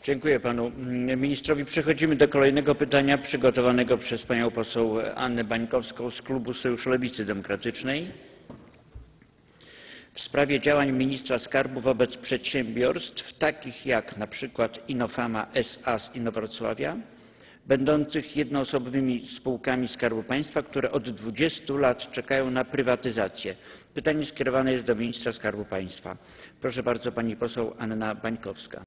Dziękuję panu ministrowi. Przechodzimy do kolejnego pytania przygotowanego przez panią poseł Annę Bańkowską z klubu Sojuszu Lewicy Demokratycznej w sprawie działań ministra skarbu wobec przedsiębiorstw takich jak np. Innofama S.A. z Inowrocławia, będących jednoosobowymi spółkami Skarbu Państwa, które od 20 lat czekają na prywatyzację. Pytanie skierowane jest do ministra Skarbu Państwa. Proszę bardzo, pani poseł Anna Bańkowska.